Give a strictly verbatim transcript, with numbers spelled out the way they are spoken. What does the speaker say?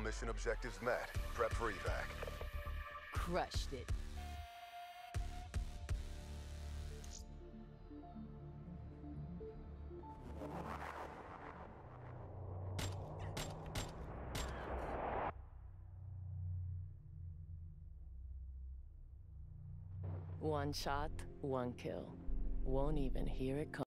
mission objectives met. Prep for evac. Crushed it. One shot, one kill. Won't even hear it come.